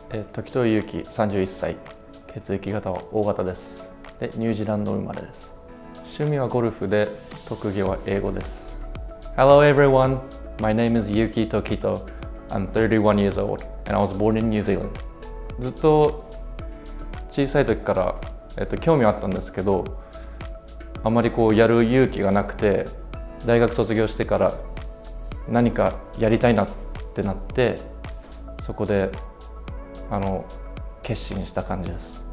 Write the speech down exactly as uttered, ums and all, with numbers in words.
えー、時藤祐樹、さんじゅういっさい、血液型は O 型です。で、ニュージーランド生まれです。趣味はゴルフで、特技は英語です。Hello everyone, my name is Yuki Tokito. I'm thirty-one years old and I was born in New Zealand. ずっと小さい時から、えっと、興味はあったんですけど、あまりこうやる勇気がなくて、大学卒業してから何かやりたいなってなって、そこであの決心した感じです。